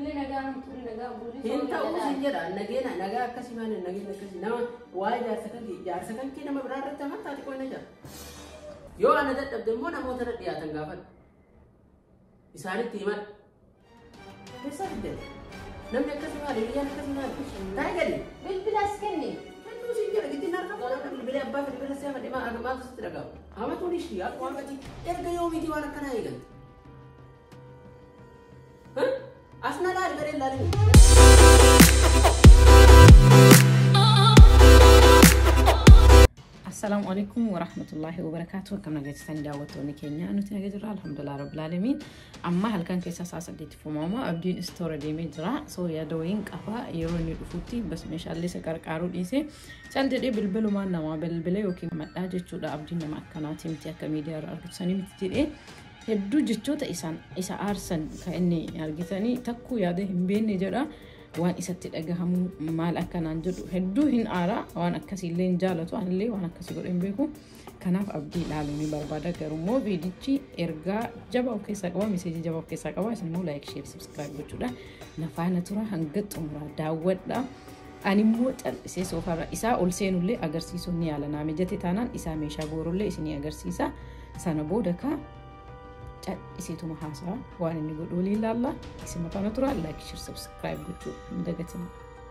اللي نجاهم تقول نجاهم بوليس أنت وسنجرا نجينا نجا كسيمان نجينا كسينا وايد جار سكن كنا مبرر تمام تاتي كوي نجار يو أنا ده تبدمون أمو ترى dia tanggapan isari timan bisa deh namanya kasiman dia kasiman tanya kali بالبلاس كني itu sinjara gitu narka orang beli apa beli siapa dia mah agak bagus tidak kau ama tuh di sini aku angkat erga yomi di mana kena ikan hah asna lari beri lari السلام عليكم ورحمة الله وبركاته. كم نجد ثاني دعوتوني كينيا أنو تنجد رأى الحمد لله رب العالمين. أما هل كان كيسا ساسا ديت فماما أبدين ستورة ديمي جرا سو يا دوين كفا يروني الفوتي بس مش اللي سكر كارو ديسي سالت دي بالبلو ما نوا بالبلو يوكي ما أجد شو دا أبدين ما كانت يمتى كميديا رأى سني متدير إيه هدو جتشو تا إسا أرسن كأني أرجعني تكو ياده بيني جرا وان إساتي أجاهم مال أكنان جدو هدوهن آرا وان أكسيلين جالتو عن اللي وان أكسيقول إنبيكو كناف أبدي لعلمي بربادا كرمو فيديوشي إرجع جبا وكيسا قوا مسيجي جبا وكيسا قوا اسمه لايك شير سبسكرايب بجودا نفعنا ترى هنقط عمرا داود لا أني موت إسي سوفر إسا أولسين اللي أجرسيسو ني على نامي جتي تانان إسا ميشا بورو اللي إسني أجرسيسا سنبودكا isitu mahasa waan inni godhu lillaalla isin maqaan tura like share subscribe gochuu dagatina.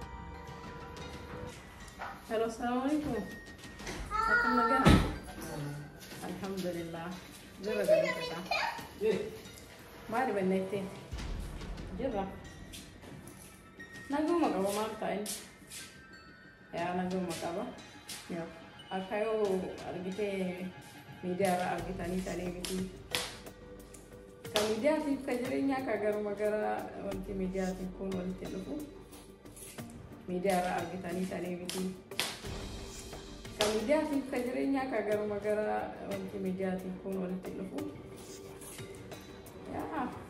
Hello, assalamu alaikum. Akkam nagaa? Alhamdulillah. Jira galata. Maali bannetti? Jira. Naguma qaba maal ta'in? Yaa naguma qaba. Yaa akkayo argite miidiyaa irraa argitanii ta'anii miti. Media ti kajerinya kagar magara wanti media ti kun wanti lufu media ra agitani tani biti media ti kajerinya kagar magara wanti media ti kun wanti lufu ya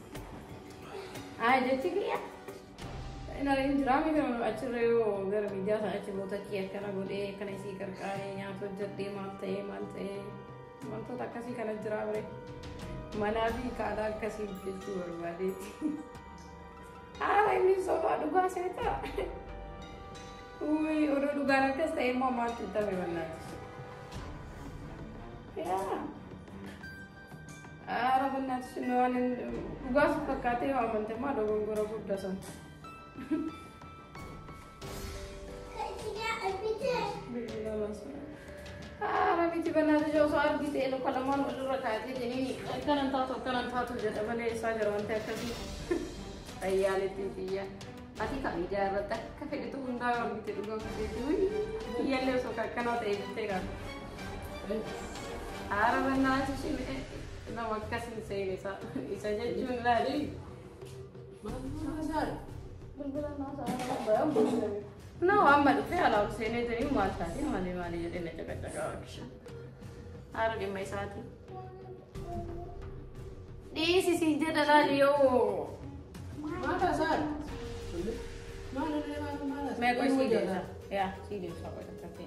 ay jeti kya ina rin drama kan achre wo gar media sa achre bota kiya kana gode kana isi karkae ya to jatti malte man to takasi kana drama Manabi kada kasih begitu berbalik. Ini sobat duga saya. Orang duga nanti saya mau mati tapi mana? Ya. Benar semua ni duga suka kata orang tema doang guru dasan. Ramiti benar tu jauh soal kita elok kalau mana ulur rakyat ini kan entah tu jadi mana sahaja orang tak kasih ayah itu dia. Ati kami jarak tak kafe itu unda orang kita juga itu iya le so kan ada itu kan. Benar tu sih nama kasih saya isa je jumlah ni. mana sar Betul nasa No, amal fe ala usene tani mal sati mali jadi ne jaga action. Aro di mai sati. Di sisi je dalaliyo. mana sar mana मैं कोई सी देता या सी दे सब करते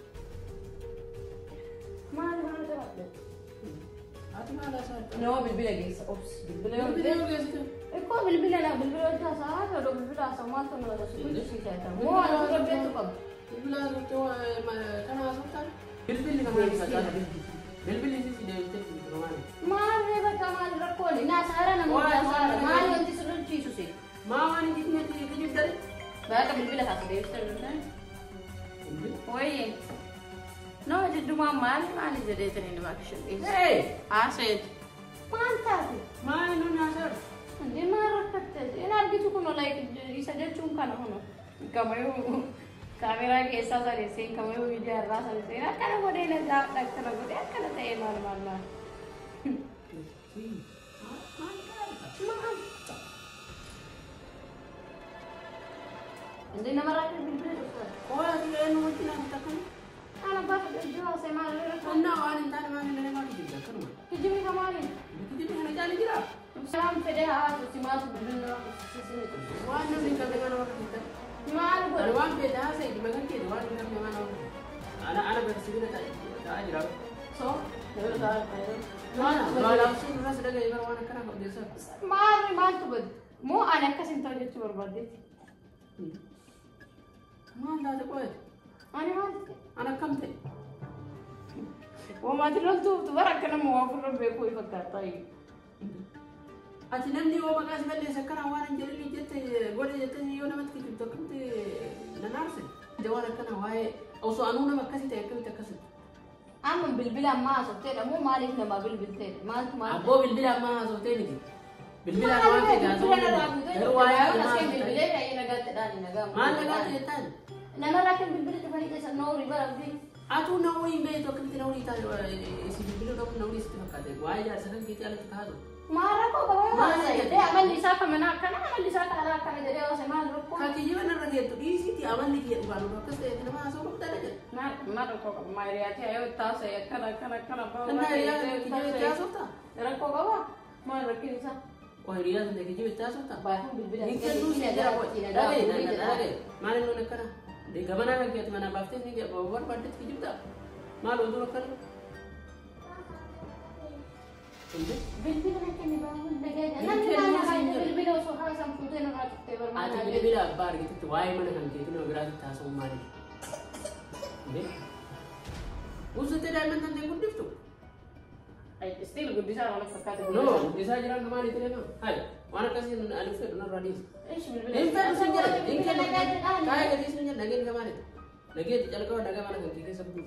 मार तो ati mana sar नो बिल्बिल लगी ओप्स बिल्बिल gitu एको बिल्बिल ना बिल्बिल था सारा तो बिल्बिल सामान तो ना कुछ सी चाहता वो और बे तो कब bilang itu karena asutan bil kemana saja bil ini sih dari itu kemana मार रे बता मार रखो ना सारा ना सारा मार वंती सुन चीज से mau ini gini gini dari बाका बिल्बिल था दे इससे ओए No, jadi cuma mal jadi tenin action. hey Aset. Mantap. mana nuna sar Dia marah kata. Ini lagi cukup no like isa jadi cuma kan hono. Kamu kamera ke esa sari sing kamu video rasa sih. Nah kalau boleh nak jawab tak kalau boleh kalau tak mal. Jadi nama rakyat bimbel tu. oh ini nu kita kan Anak bapak jual saya malu. Anda orang yang tanya mana mana mana juga kan mana Kijimi kemarin. kita mana jalan kira Salam sedih tu si mas bimbel sini. mana ni kalau dengan orang kita Malu ada orang beda saya di bagian kita orang dengan mana anak bersih tak ajar So, dia dah. mana kalau sih sudah gaya orang kan kau desa Malu tu bed. مو أنا كسنت وجدت بربادتي. ما لا تقول أنا ما أدري. أنا كم تي وما تقول تبارك أنا موافق ربي كوي فكر طيب. أتنمني وما قاس بلي سكر وانا جريلي جت قولي جت يوم ما تكتب تكمت ننارسل جوانا كنا واي أو سؤالنا ما كسي تأكل تكسر. أما بالبلا ما صرتين مو مالك لما بالبلتين ما أنت ما. أبو بالبلا ما صرتين دي. بالبلا ما في جازو. رواية ما صرتين. بالبلا كأي نقاط تاني نقام. ما نقاط يتان. لما لكن بالبلا تفني كسر نوري برا بدي. أتو نوري بيت وكنت نوري تاني سي بالبلا كم نوري استفكته واي جالس كان كيتي على تكادو. ما ركوا بقى ما سيد. ده عمل لي ساكا منا كنا عمل لي ساكا على كنا جري أو سماه ركوا. كاكي جيبنا نرجع تدي تي عمل لي كي يبغى نروح كسر إحنا ما أسوق بدرجة. ما ركوا ما رياتي أيوة تاسع كنا بقى. أنا ريال كي جيب تاسوتا. ركوا بقى ما ركين سا. وهريال ده كي جيب تاسوتا. باهم بالبلا. يمكن نوسي جرا بوتي. لا ما لنا نكنا. دي كمان أنا كي أتمنى بافتين نيجي بوار بدت كي جيب ده. ما لو دور كنا. بالبلا كني باهم دقيقة. أنا بالبلا وصحة سامفوتين أنا تكتبر ما. أنا بالبلا بار كي تواي من هم كي تنو غراد تاسو مالي. ده. وزت دائما تنتظر كل دفتو. أي استيل قد بيصير أنا فكرت. No, bisa jiran kemana itu memang. Hai, mana kasih alif itu benar radis. إيش بالبلا. Infak senjata, infak. Kaya gadis senjata, lagi kemana? Lagi jalan kau dagang mana kan kita sebut.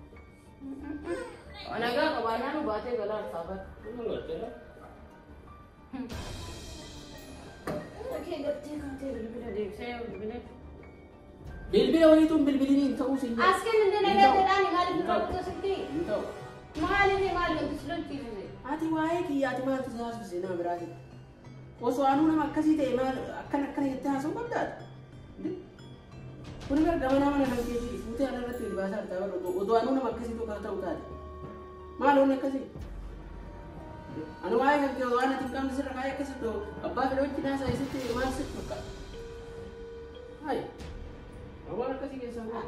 أنا قال قبائلنا وباتي قال صابر. أكيد قلتي كنتي بالبلا دي سيء بالبلا. بالبلا ويتم بالبلين انت وسين. أسكن عندنا قاعد الآن ما لي بروح تسكتي. انت. ما لي تسلم تيجي. Ati wae ki ati ma tu sahas bisina berarti. Oso anu nama kasih teh mal akan itu hasil bandat. Pun ber gamana mana nak jadi, putih ada rati di bahasa tahu odo anu nama kasih tu kata utar. Malu nak kasih. Anu wae kan kau anu tingkam di sana kaya kasih tu. Abah kalau kita saya situ masuk maka. Hai. Awak kasih ke sana.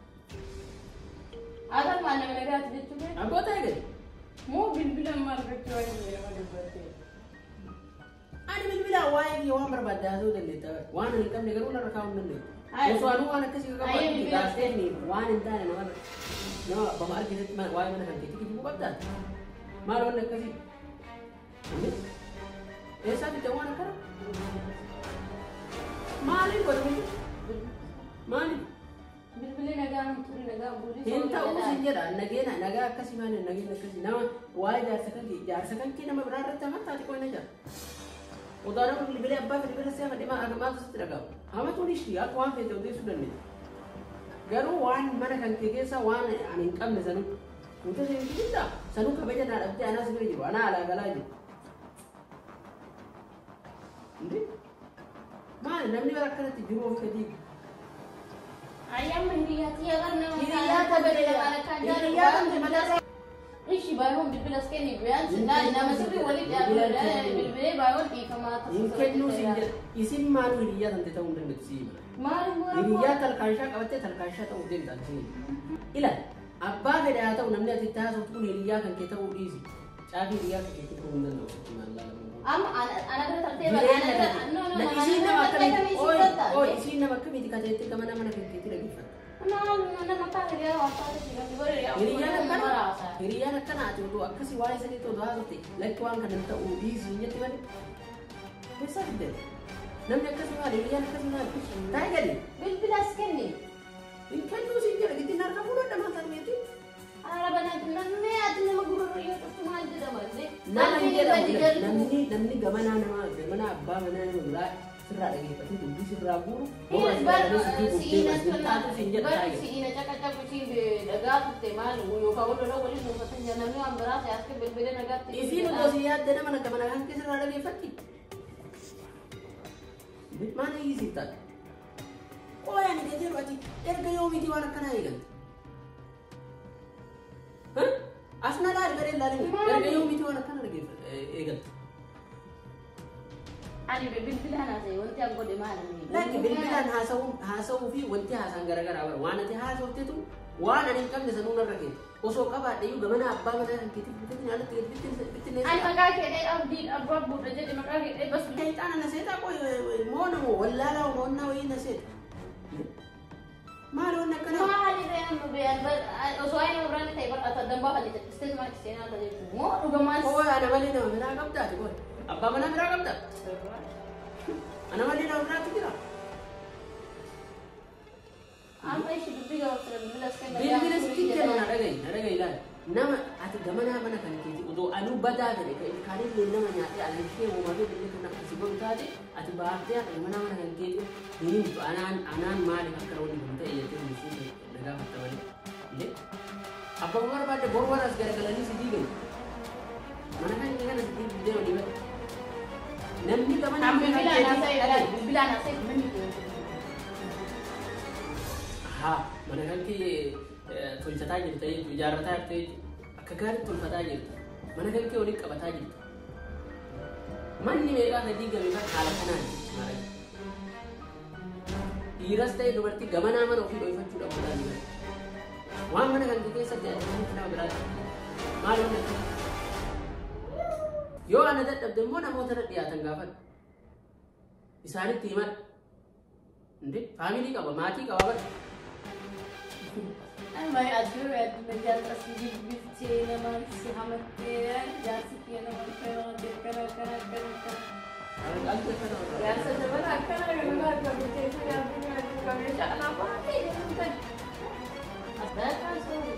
Ada mana mereka ada tu kan? Apa tak ada? مو بالبلا ما ركبت وين ولا أنا بالبلا وايد يوم بربادة هذول اللي ترى وأنا اللي كم نقول ولا ركاون مني وسؤالو أنا كسي كم داستني وأنا إنت أنا نما بمار كذا ما وايد من هنتي كذي مو بدأ ما لو أنا كسي إيش هذا توانا كرا مالي بدو مالي بالبلا نجام تقول نجام بوليس أنت أول سنجرا نجينا نجا كسي ما نجينا كسي نما وايد جار سكان كي نما برار تما تاتي كوي نجا ودارا بالبلا أبا بالبلا سيا ما ما تسترجع هم تقوليش يا توان في تودي سوداني قالوا وان ما كان كيسا وان يعني كم نزلوا وانت زي كده سنو كبيجة أنا أبدي أنا سبيجي وأنا على جلاجي ما نمني بركنا تجربة كذي أيام هرياتي أغنى هريات بدل على كان هريات إيش بايهم بالبلا سكني بيان سنا إنما سبي ولد بالبلا بايهم كي كما يمكن نو سنجر اسم ما هريات أنت تقول من نفسي ما هريات الكاشة كبتة الكاشة تقول دين تاني إلا أبا كده هذا ونمني أتتاه سوتون هريات كان كده وليزي شافي هريات كده تقول من نفسي ما الله أنا ترتيب أنا isinya makan oh isinya makan itu kata itu kemana mana kita lagi أنا ما كان لي وقت hiriyan kan ati itu akka si wali sani to doha zote like wan kan ta udi zinya timan bisa deh namnya akka si wali hiriyan akka si wali tai gadi بالبلاس كني in kan tu sinja lagi tinar kamu ada makan itu أنا بنات نمني أتني مقرر ريوت ما أدري دمازي namni gamana nama gamana abba mana nama sirra lagi pasti tu sirra guru baru si ina cakap si dagat teman uyo kau dulu boleh numpah senjata ni amberas ya aske berbeda dagat isi nu dosiat dana mana gamana kan sirra lagi fakki bit mana isi tak oh yang dia jadi berarti erga yomi di mana kana ikan asna lah erga lari erga yomi di mana kana lagi ikan أنا بالبلان هذا وأنت أقول ما أنا لكن بالبلان هاسو في وأنت هاسان غرغر وأنا تي هاسو تيتو وانا نكمل نسمونه الركين وسو قبا ديو غمنا ابا منا كيتي بتني على بتني انا مقاك اي ابدي ابرب رجل مقاك اي بس انت انا نسيت اكو مونو ولا لا مونو وين نسيت ما له انك ما علي ده بيان بس اسوي مبران تيبر اتدبا على تستسمع كسينا تجي مو وجماعه هو انا مالي نو منا قبضه تقول ابا منا منا قبضه انا مالي نو منا تقرا عم ايش بيجي وصل بالله بالله سكيت انا رجعي لا نما اتجمعنا منا كان كيتي ودو انو بدا ده كان اللي نما نياتي على الشيء وما بين اللي كنا حسبوا تادي اتبعتي منا كان كيتي دين انا مالي فكر ودي بنت يتي مسؤول نغا متولي ليه apa umar pada borwar as gara-gara ni sedih kan mana kan ini kan sedih dia ودي بقى نمني كمان عم بلا انا سيد مني ها mana kan ki tulfataa jirta ijaarrataa jirta akka gaarii tulfataa jirta mana kan kee waliin qabataa jirta manni meeqaa ka diigame kan haala kanaan dhiiras ta'e dubartii gamanaa mana ofii dhoofachuu dhabuudhaan waan mana kan kee keessatti adeemanii nama biraati maal hunda yoo ana dadhabde immoo namoota na dhiyaatan gaafadhu isaanitti himadhu inde faamilii qaba maatii qaba bara ما يقدروا يقدموا مجال أصلي بيتي لما نسي حمتي جالسة فينا ما كنا كنا كنا كنا جالسة جبنا كنا كنا كنا بيتي فينا كنا كنا كنا أنا ما أدري أنت أصلا كان سوي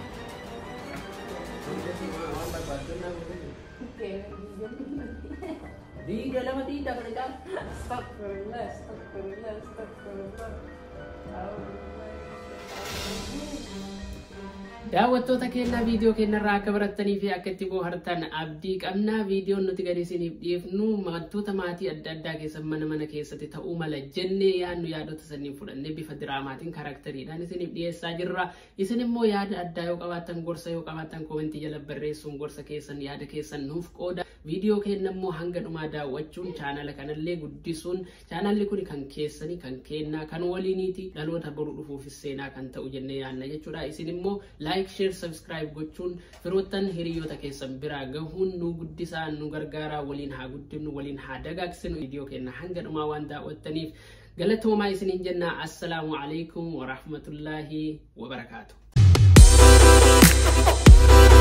di dalam tidak berjalan. Astagfirullah, astagfirullah, astagfirullah. daawwattoota keenya viidiyoo keenyarraa akka barattanii fi akka itti bohaartan abdii qabna. Viidiyoon nuti gadi isiniif dhiyeessinu wantoota maatii adda addaa keessatti mana keessatti ta'uu mala jennee yaadnu yaadota saniin fudhannee bifa diraamaatiin karaktariidhaan isiniif dhiyeessaa jirra. Isin immoo yaada addaa yoo qabaattan gorsa yoo qabaattan koomentii jala barreessuun gorsa keessan yaada keessan nuuf qooda. Viidiyoo keenya immoo hanga dhumaa daawwachuun chaanala kanallee guddisuun chaanalli kun kan keessanii kan keenyaa kan waliiniiti dhaloota boru dhufuufis seenaa kan ta'u jennee yaadna jechuudha. Isin immoo like, share, subscribe gochuun firoottan hiriyoota keessan biraa gahuun nu guddisaa nu gargaaraa waliin haa guddifnu waliin haa dagaagsinu. Viidiyoo keenya hanga dhumaa waan daawwattaniif galatoomaa isiniin jenna. Assalaamu alaikum wa rahmatullahi wa barakaatuh.